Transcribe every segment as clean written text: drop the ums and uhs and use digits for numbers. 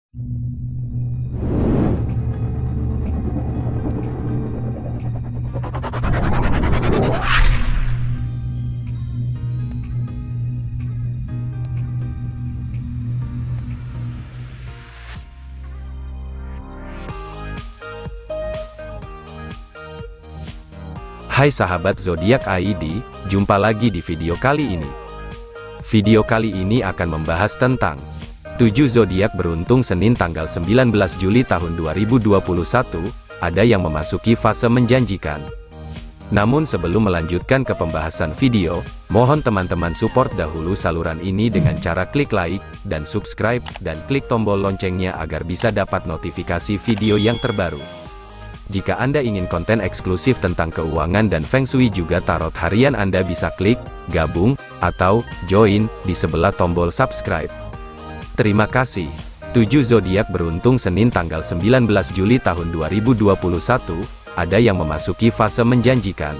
Hai sahabat Zodiak ID, jumpa lagi di video kali ini. Video kali ini akan membahas tentang 7 zodiak beruntung Senin tanggal 19 Juli tahun 2021, ada yang memasuki fase menjanjikan. Namun sebelum melanjutkan ke pembahasan video, mohon teman-teman support dahulu saluran ini dengan cara klik like, dan subscribe, dan klik tombol loncengnya agar bisa dapat notifikasi video yang terbaru. Jika Anda ingin konten eksklusif tentang keuangan dan Feng Shui juga tarot harian, Anda bisa klik, gabung, atau join, di sebelah tombol subscribe. Terima kasih. 7 zodiak beruntung Senin tanggal 19 Juli tahun 2021, ada yang memasuki fase menjanjikan.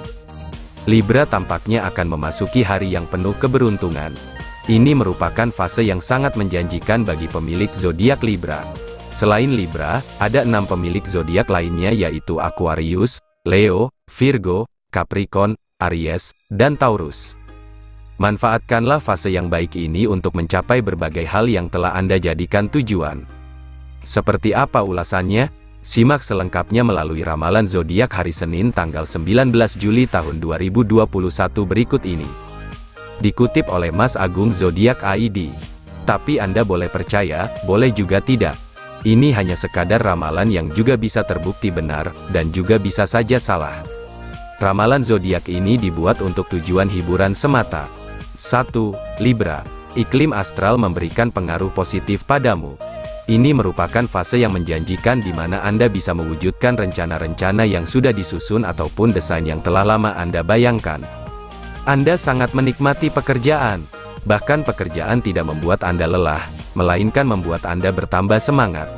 Libra tampaknya akan memasuki hari yang penuh keberuntungan. Ini merupakan fase yang sangat menjanjikan bagi pemilik zodiak Libra. Selain Libra, ada 6 pemilik zodiak lainnya yaitu Aquarius, Leo, Virgo, Capricorn, Aries, dan Taurus. Manfaatkanlah fase yang baik ini untuk mencapai berbagai hal yang telah Anda jadikan tujuan. Seperti apa ulasannya? Simak selengkapnya melalui ramalan zodiak hari Senin tanggal 19 Juli tahun 2021 berikut ini. Dikutip oleh Mas Agung Zodiak ID. Tapi Anda boleh percaya, boleh juga tidak. Ini hanya sekadar ramalan yang juga bisa terbukti benar, dan juga bisa saja salah. Ramalan zodiak ini dibuat untuk tujuan hiburan semata. 1. Libra. Iklim astral memberikan pengaruh positif padamu. Ini merupakan fase yang menjanjikan di mana Anda bisa mewujudkan rencana-rencana yang sudah disusun ataupun desain yang telah lama Anda bayangkan. Anda sangat menikmati pekerjaan. Bahkan pekerjaan tidak membuat Anda lelah, melainkan membuat Anda bertambah semangat.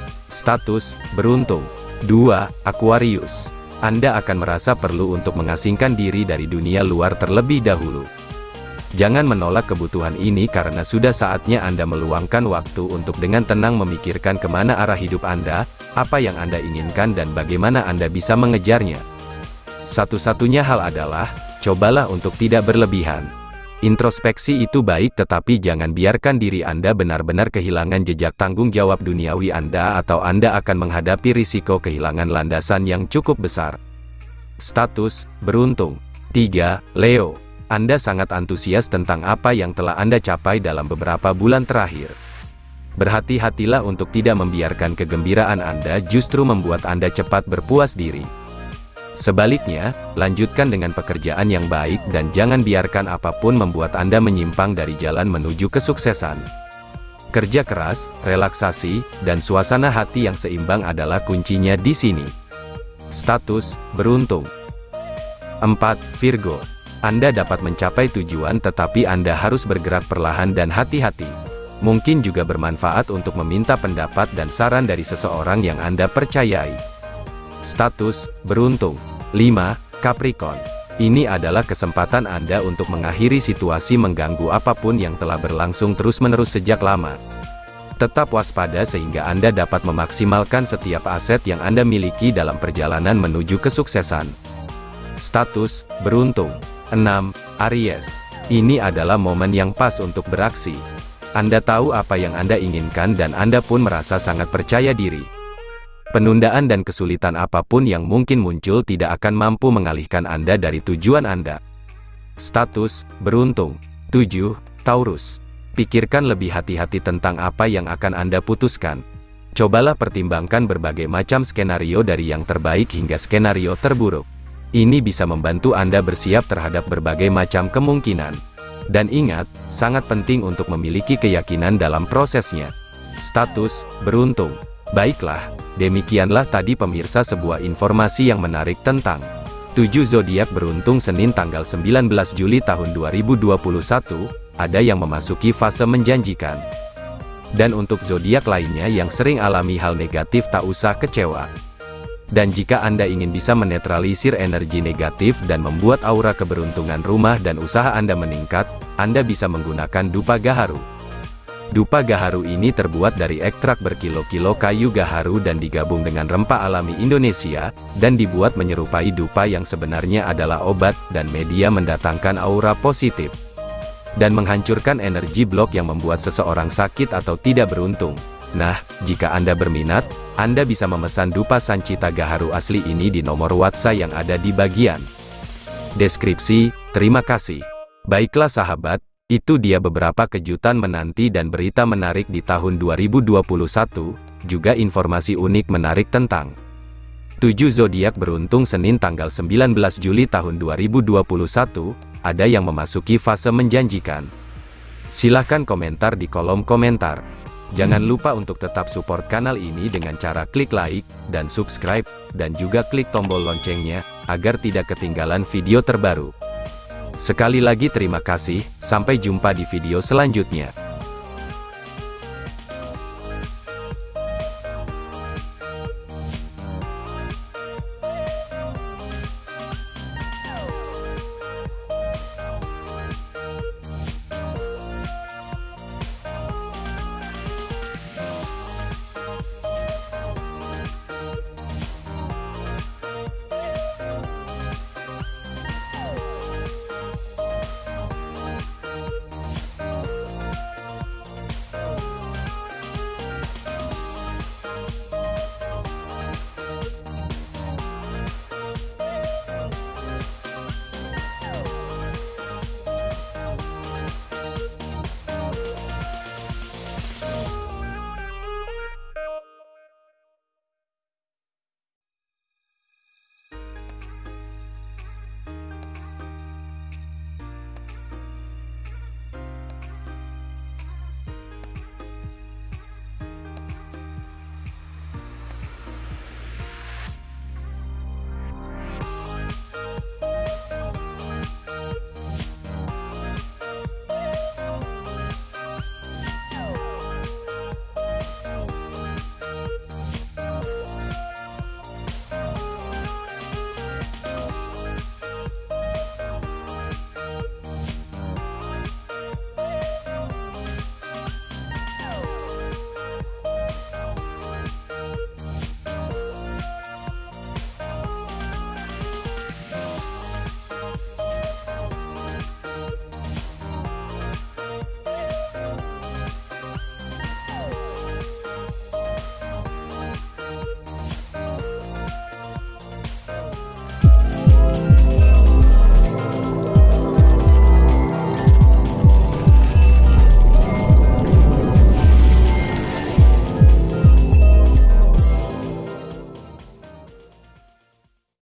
Status, beruntung. 2. Aquarius. Anda akan merasa perlu untuk mengasingkan diri dari dunia luar terlebih dahulu. Jangan menolak kebutuhan ini karena sudah saatnya Anda meluangkan waktu untuk dengan tenang memikirkan kemana arah hidup Anda, apa yang Anda inginkan dan bagaimana Anda bisa mengejarnya. Satu-satunya hal adalah, cobalah untuk tidak berlebihan. Introspeksi itu baik, tetapi jangan biarkan diri Anda benar-benar kehilangan jejak tanggung jawab duniawi Anda atau Anda akan menghadapi risiko kehilangan landasan yang cukup besar. Status, beruntung. 3. Leo. Anda sangat antusias tentang apa yang telah Anda capai dalam beberapa bulan terakhir. Berhati-hatilah untuk tidak membiarkan kegembiraan Anda justru membuat Anda cepat berpuas diri. Sebaliknya, lanjutkan dengan pekerjaan yang baik dan jangan biarkan apapun membuat Anda menyimpang dari jalan menuju kesuksesan. Kerja keras, relaksasi, dan suasana hati yang seimbang adalah kuncinya di sini. Status, beruntung. 4. Virgo. Anda dapat mencapai tujuan tetapi Anda harus bergerak perlahan dan hati-hati. Mungkin juga bermanfaat untuk meminta pendapat dan saran dari seseorang yang Anda percayai. Status, beruntung. 5. Capricorn. Ini adalah kesempatan Anda untuk mengakhiri situasi mengganggu apapun yang telah berlangsung terus-menerus sejak lama. Tetap waspada sehingga Anda dapat memaksimalkan setiap aset yang Anda miliki dalam perjalanan menuju kesuksesan. Status, beruntung. 6. Aries. Ini adalah momen yang pas untuk beraksi. Anda tahu apa yang Anda inginkan dan Anda pun merasa sangat percaya diri. Penundaan dan kesulitan apapun yang mungkin muncul tidak akan mampu mengalihkan Anda dari tujuan Anda. Status, beruntung. 7. Taurus. Pikirkan lebih hati-hati tentang apa yang akan Anda putuskan. Cobalah pertimbangkan berbagai macam skenario dari yang terbaik hingga skenario terburuk. Ini bisa membantu Anda bersiap terhadap berbagai macam kemungkinan. Dan ingat, sangat penting untuk memiliki keyakinan dalam prosesnya. Status, beruntung. Baiklah, demikianlah tadi pemirsa sebuah informasi yang menarik tentang 7 zodiak beruntung Senin tanggal 19 Juli tahun 2021, ada yang memasuki fase menjanjikan. Dan untuk zodiak lainnya yang sering alami hal negatif tak usah kecewa. Dan jika Anda ingin bisa menetralisir energi negatif dan membuat aura keberuntungan rumah dan usaha Anda meningkat, Anda bisa menggunakan dupa gaharu. Dupa gaharu ini terbuat dari ekstrak berkilo-kilo kayu gaharu dan digabung dengan rempah alami Indonesia, dan dibuat menyerupai dupa yang sebenarnya adalah obat dan media mendatangkan aura positif dan menghancurkan energi blok yang membuat seseorang sakit atau tidak beruntung. Nah, jika Anda berminat, Anda bisa memesan dupa Sancita gaharu asli ini di nomor WhatsApp yang ada di bagian deskripsi. Terima kasih. Baiklah sahabat, itu dia beberapa kejutan menanti dan berita menarik di tahun 2021, juga informasi unik menarik tentang 7 zodiak beruntung Senin tanggal 19 Juli tahun 2021, ada yang memasuki fase menjanjikan. Silahkan komentar di kolom komentar. Jangan lupa untuk tetap support kanal ini dengan cara klik like, dan subscribe, dan juga klik tombol loncengnya, agar tidak ketinggalan video terbaru. Sekali lagi terima kasih, sampai jumpa di video selanjutnya.